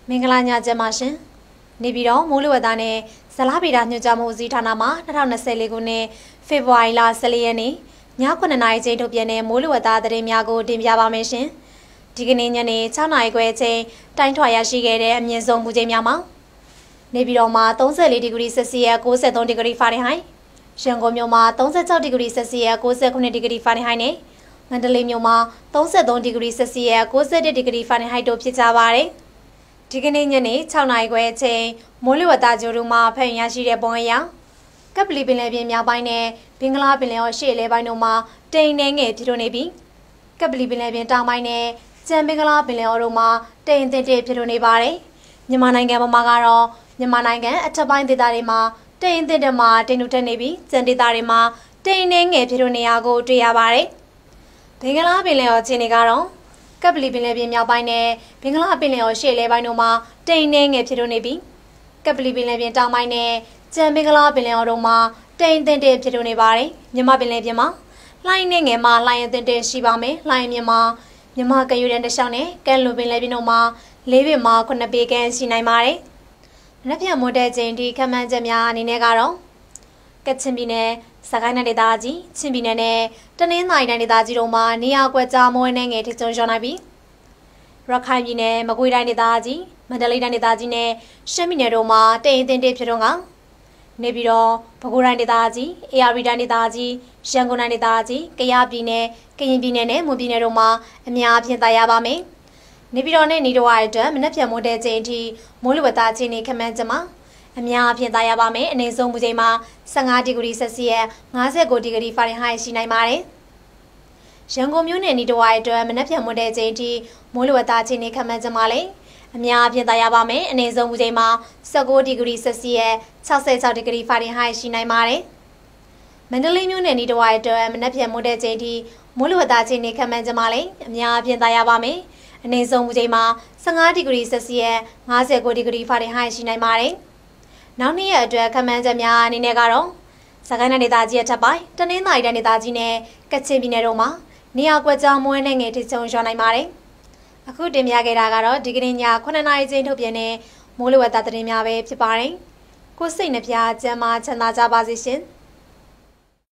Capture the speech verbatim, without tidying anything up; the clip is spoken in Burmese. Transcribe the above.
မင်္ဂလာညချမ်းပါရှင်နေပြည်တော်မိုးလေဝသနဲ့ဇလဗေဒညွှန်ကြားမှုဦးစီးဌာနမှ၂၀၂၄ခုနှစ်ဖေဖော်ဝါရီလ၁၄ရက်နေ့ညခုနှစ်နာရီချိန်ထုတ်ပြန်တဲ့မိုးလေဝသသတင်းများကိုတင်ပြပါမယ်ရှင်ဒီကနေ့ညနေ၆နာရီခွဲအချိန်တိုင်းထွာရရှိခဲ့တဲ့အမြင့်ဆုံးမူချိန်များမှာနေပြည်တော်မှာ၃၄ဒီဂရီဆယ်စီယပ်၉၃ဒီဂရီဖာရင်ဟိုက်ရန်ကုန်မြို့မှာ၃၆ဒီဂရီဆယ်စီယပ်၉၉ဒီဂရီဖာရင်ဟိုက်နဲ့မန္တလေးမြို့မှာ၃၃ဒီဂရီဆယ်စီယပ်၉၁ဒီဂရီဖာရင်ဟိုက်တို့ဖြစ်ကြပါတယ်ဒီကနေ့ညနေ၆နာရီခွဲအချိန်မိုးလေဝသကြိုးတို့မှာဖတ်ရရှိတဲ့ပုံအရကပ်ပလီပင်လယ်ပြင်မြောက်ပိုင်းနဲ့ဘင်္ဂလားပင်လယ်အော်ရှေ့လေပိုင်းတို့မှာတိမ်နှဲငယ်ဖြစ်ထွန်းနေပြီးကပ်ပလီပင်လယ်ပြင်တောင်ပိုင်းနဲ့ကျန်ဘင်္ဂလားပင်လယ်အော်တို့မှာတိမ်အထက်ဖြစ်ထွန်းနေပါတယ်မြန်မာနိုင်ငံမှာကတော့မြန်မာနိုင်ငံအထက်ပိုင်းဒေသတွေမှာတိမ်အထက်မှာတိမ်နုထက်နေပြီးကျန်ဒေသတွေမှာတိမ်နှဲငယ်ဖြစ်ထွန်းနေရကိုတွေ့ရပါတယ်ဘင်္ဂလားပင်လယ်အော်ခြေနေကတော့ကပ်ပလီပင်လယ်ပြင်မြောက်ပိုင်းနဲ့ဘင်္ဂလားပင်လယ်အော်ရှေ့လေပိုင်းတို့မှာတိမ်နှဲငယ်ဖြစ်ထွန်းနေပြီးကပ်ပလီပင်လယ်ပြင်တောင်ပိုင်းနဲ့ကျန်ဘင်္ဂလားပင်လယ်အော်တို့မှာတိမ်အထက်ဖြစ်ထွန်းနေပါတယ်မြန်မာပင်လယ်ပြင်မှာလှိုင်းနဲ့ငယ်မှာလှိုင်းအထက်ရှိပါမယ်လှိုင်းမြမှာမြန်မာကယူရန်တလျှောက်နဲ့ကဲလွန်ပင်လယ်ပြင်တို့မှာလေးပေမှာခုနှစ်ပေခန့်ရှိနိုင်ပါတယ်လက်ဖြတ်မိုးတဲ့ချိန်ဒီခန့်မှန်းချက်များအနေနဲ့ကတော့ကချင်ပြည်နယ်စကိုင်းနယ်ဒေသကြီးချင်းပြည်နယ်နဲ့တနင်္သာရီတိုင်းဒေသကြီးတို့မှာနေရာကွက်ကြားမိုးနဲ့ငယ်ထချုံရွာနိုင်ပြီးရခိုင်ပြည်နယ်မကွေးတိုင်းဒေသကြီးမန္တလေးတိုင်းဒေသကြီးနဲ့ရှမ်းပြည်နယ်တို့မှာတိမ်အထက်ဖြစ်ထွန်းကနေပြီးတော့ပဲခူးတိုင်းဒေသကြီးအေရရီတိုင်းဒေသကြီးရန်ကုန်တိုင်းဒေသကြီးကယားပြည်နယ်ကရင်ပြည်နယ်နဲ့မွန်ပြည်နယ်တို့မှာအများအပြားသာရပါမယ်နေပြည်တော်နဲ့နေတော်ရတဲ့မနက်ဖြန်မိုးတဲ့ချိန်အထိမိုးလေဝသအခြေအနေခန့်မှန်းချက်မှာအများအပြားသာရပါမယ်အနေဆုံးမူချိန်မှာ၁၅ဒီဂရီဆယ်စီယပ်၅၉ဒီဂရီဖာရင်ဟိုက်ရှိနိုင်ပါတယ်ရန်ကုန်မြို့နယ်နေတော်ရတဲ့မနက်ဖြန်မိုးတဲ့ချိန်အထိမိုးလေဝသအခြေအနေခန့်မှန်းချက်မှာလည်းအများအပြားသာရပါမယ်အနေဆုံးမူချိန်မှာ၁၉ဒီဂရီဆယ်စီယပ်၆၆ဒီဂရီဖာရင်ဟိုက်ရှိနိုင်ပါတယ်မန္တလေးမြို့နယ်နေတော်ရတဲ့မနက်ဖြန်မိုးတဲ့ချိန်အထိမိုးလေဝသအခြေအနေခန့်မှန်းချက်မှာလည်းအများအပြားသာရပါမယ်အနေဆုံးမူချိန်မှာ၁၅ဒီဂရီဆယ်စီယပ်၅၉ဒီဂရီဖာရင်ဟိုက်ရှိနိုင်ပါတယ်နောက်နေ့ရက်အတွက်ခန့်မှန်းချက်များအနေနဲ့ကတော့စကိုင်းတိုင်းဒေသကြီးအထက်ပိုင်းတနင်္သာရီတိုင်းဒေသကြီးနဲ့ကချင်ပြည်နယ်တို့မှာနေရာကွက်ကြားမိုးနဲ့ငယ်ထချုံရွာနိုင်ပါတယ်အခုတင်ပြခဲ့တာကတော့ဒီကနေ့ညခုနှစ်နာရီချိန်ထုတ်ပြန်တဲ့မိုးလေဝသသတင်းများပဲဖြစ်ပါတယ်ကိုစိတ်နှပြကျမ်းမာချမ်းသာကြပါစေရှင်